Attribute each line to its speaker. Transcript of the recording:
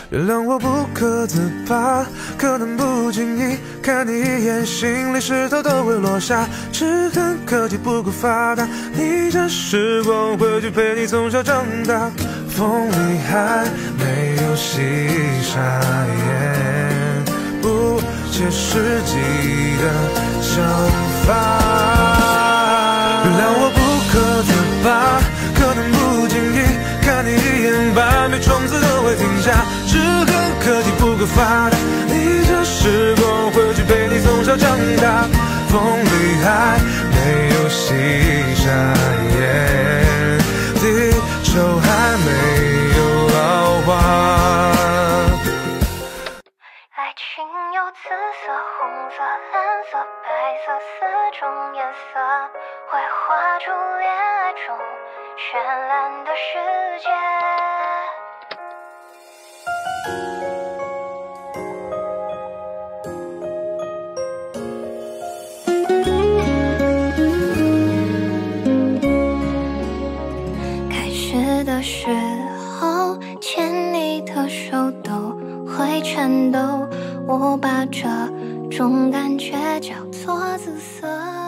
Speaker 1: 原谅我不可自拔，可能不经意看你一眼，心里石头都会落下。只恨科技不够发达，逆着时光回去陪你从小长大。风里还没有细沙，不切实际的想法。原谅我不可自拔，可能不经意看你一眼，半杯种子都会停下。只恨科技不够发达，逆着时光回去陪你从小长大。风里还没有细沙，地球还没有老化。
Speaker 2: 爱情有紫色、红色、蓝色、白色四种颜色，会画出恋爱中绚烂的世界。开始的时候，牵你的手都会颤抖，我把这种感觉叫做紫色。